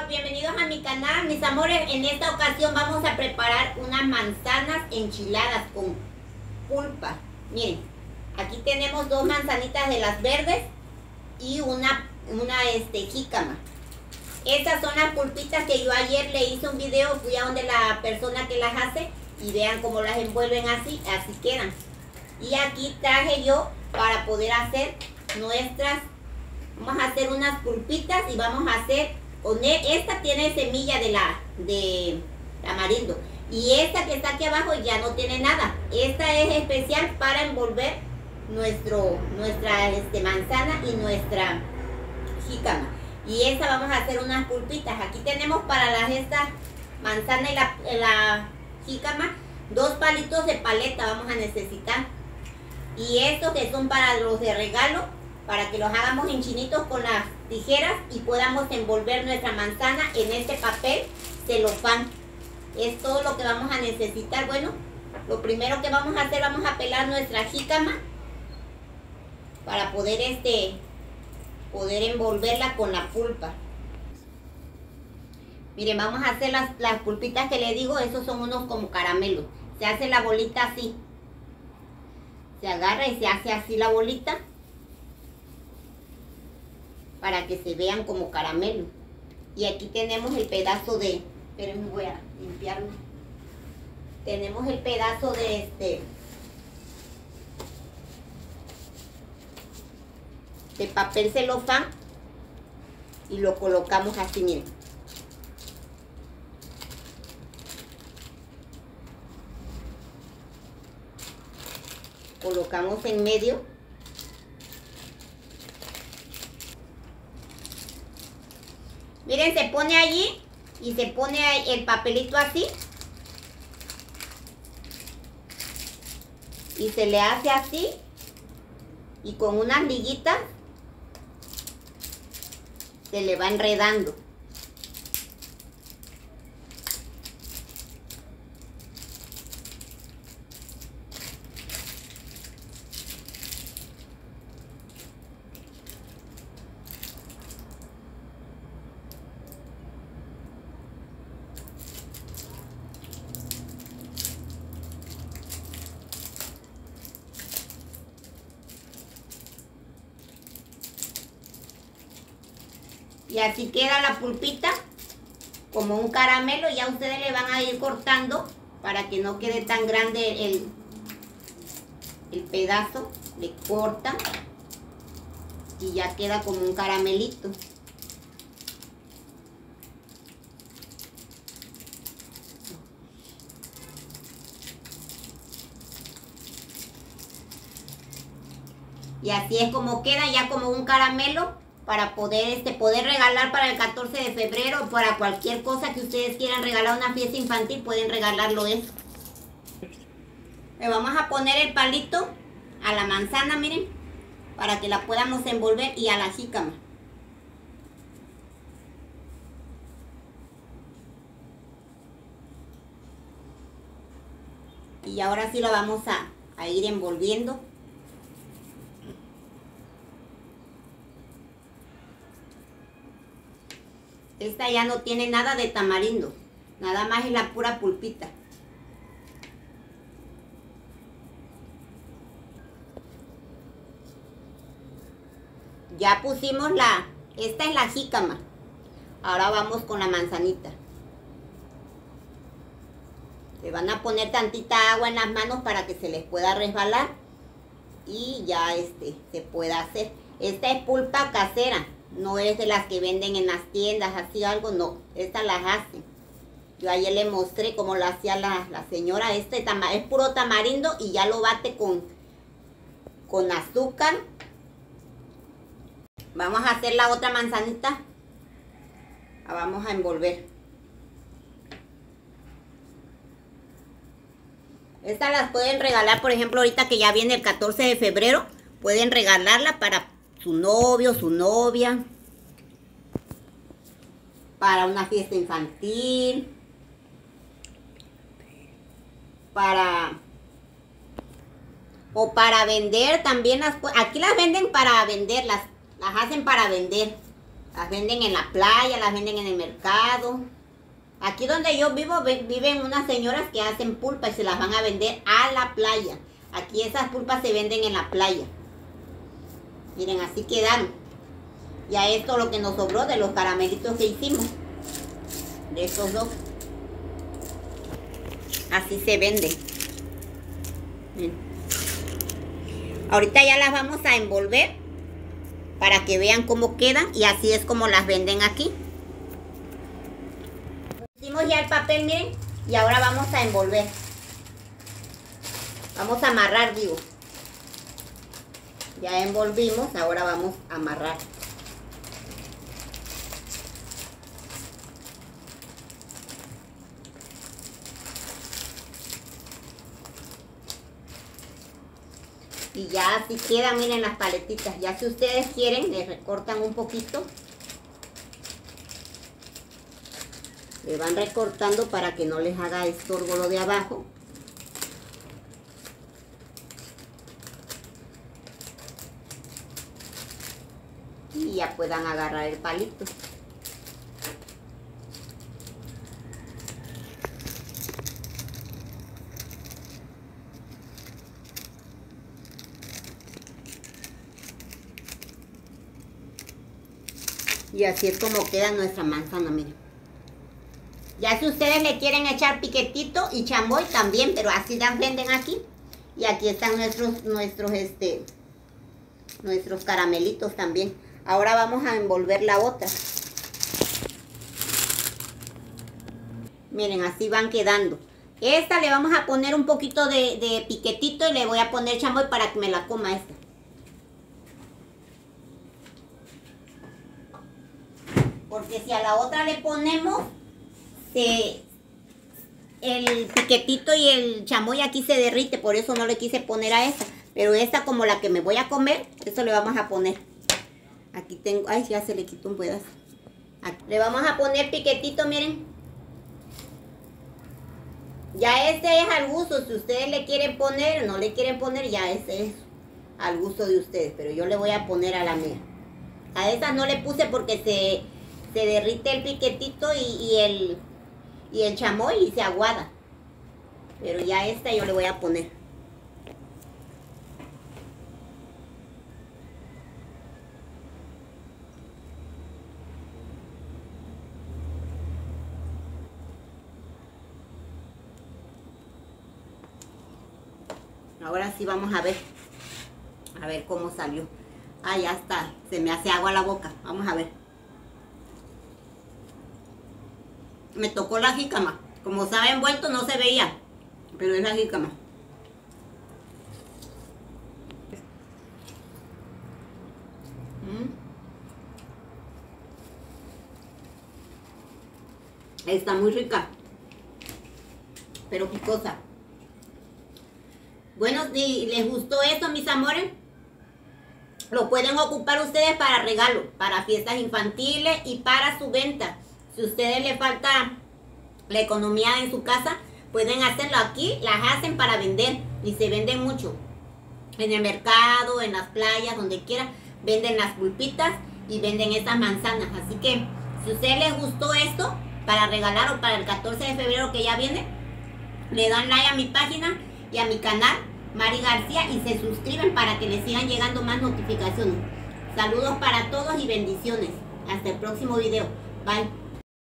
bienvenidos a mi canal, mis amores. En esta ocasión vamos a preparar unas manzanas enchiladas con pulpa. Miren, aquí tenemos dos manzanitas de las verdes y una jícama. Estas son las pulpitas que yo ayer le hice un video, fui a donde la persona que las hace y vean cómo las envuelven así quedan. Y aquí traje yo para poder hacer nuestras, vamos a hacer unas pulpitas y vamos a hacer, esta tiene semilla de tamarindo y esta que está aquí abajo ya no tiene nada. Esta es especial para envolver nuestra manzana y nuestra jícama. Y esta vamos a hacer unas pulpitas. Aquí tenemos para esta manzana y la jícama 2 palitos de paleta vamos a necesitar. Y estos que son para los de regalo, para que los hagamos en chinitos con las tijeras y podamos envolver nuestra manzana en este papel celofán. Es todo lo que vamos a necesitar. Bueno, lo primero que vamos a hacer, vamos a pelar nuestra jícama para poder envolverla con la pulpa. Miren, vamos a hacer las pulpitas que le digo, esos son unos como caramelos. Se hace la bolita así. Se agarra y se hace así la bolita para que se vean como caramelo. Y aquí tenemos el pedazo de, espérenme, voy a limpiarlo. Tenemos el pedazo de papel celofán y lo colocamos así, miren. Colocamos en medio. Miren, se pone allí y se pone el papelito así. Y se le hace así. Y con unas liguitas se le va enredando. Y así queda la pulpita como un caramelo. Ya ustedes le van a ir cortando para que no quede tan grande el pedazo. Le cortan y ya queda como un caramelito. Y así es como queda, ya como un caramelo, para poder regalar para el 14 de febrero, para cualquier cosa que ustedes quieran regalar, una fiesta infantil, pueden regalarlo eso. Le vamos a poner el palito a la manzana, miren, para que la podamos envolver, y a la jícama. Y ahora sí la vamos a ir envolviendo. Esta ya no tiene nada de tamarindo, nada más es la pura pulpita. Ya pusimos esta es la jícama. Ahora vamos con la manzanita. Le van a poner tantita agua en las manos para que se les pueda resbalar y ya se pueda hacer. Esta es pulpa casera. No es de las que venden en las tiendas, así algo, no. Estas las hacen. Yo ayer le mostré cómo lo hacía la señora. Es puro tamarindo y ya lo bate con azúcar. Vamos a hacer la otra manzanita. La vamos a envolver. Estas las pueden regalar, por ejemplo, ahorita que ya viene el 14 de febrero. Pueden regalarla para su novio, su novia, para una fiesta infantil, o para vender también. Aquí las venden para vender, las hacen para vender. Las venden en la playa, las venden en el mercado. Aquí donde yo vivo viven unas señoras que hacen pulpa y se las van a vender a la playa. Aquí esas pulpas se venden en la playa. Miren, así quedaron. Y a esto lo que nos sobró de los caramelitos que hicimos. De estos dos. Así se venden. Miren. Ahorita ya las vamos a envolver para que vean cómo quedan y así es como las venden aquí. Pusimos ya el papel, miren, y ahora vamos a envolver. Vamos a amarrar, digo. Ya envolvimos, ahora vamos a amarrar. Y ya así quedan, miren las paletitas. Ya si ustedes quieren, les recortan un poquito. Le van recortando para que no les haga estorbo lo de abajo. Y ya puedan agarrar el palito. Y así es como queda nuestra manzana, miren. Ya si ustedes le quieren echar piquetito y chamoy también, pero así las venden aquí. Y aquí están nuestros caramelitos también. Ahora vamos a envolver la otra. Miren, así van quedando. Esta le vamos a poner un poquito de piquetito y le voy a poner chamoy para que me la coma esta. Porque si a la otra le ponemos el piquetito y el chamoy aquí se derrite, por eso no le quise poner a esta. Pero esta, como la que me voy a comer, esto le vamos a poner. Aquí tengo, ay, ya se le quitó un pedazo. Aquí. Le vamos a poner piquetito, miren. Ya este es al gusto, si ustedes le quieren poner o no le quieren poner, ya este es al gusto de ustedes. Pero yo le voy a poner a la mía. A esta no le puse porque se derrite el piquetito y el chamoy y se aguada. Pero ya esta yo le voy a poner. Ahora sí vamos a ver cómo salió. Ah, ya está, se me hace agua la boca. Vamos a ver. Me tocó la jícama. Como estaba envuelto no se veía, pero es la jícama. Está muy rica, pero picosa. Bueno, si les gustó esto, mis amores, lo pueden ocupar ustedes para regalo, para fiestas infantiles y para su venta. Si a ustedes les falta la economía en su casa, pueden hacerlo aquí, las hacen para vender y se venden mucho. En el mercado, en las playas, donde quiera, venden las pulpitas y venden estas manzanas. Así que si a ustedes les gustó esto, para regalar o para el 14 de febrero que ya viene, le dan like a mi página y a mi canal, Mari García, y se suscriben para que les sigan llegando más notificaciones. Saludos para todos y bendiciones. Hasta el próximo video. Bye.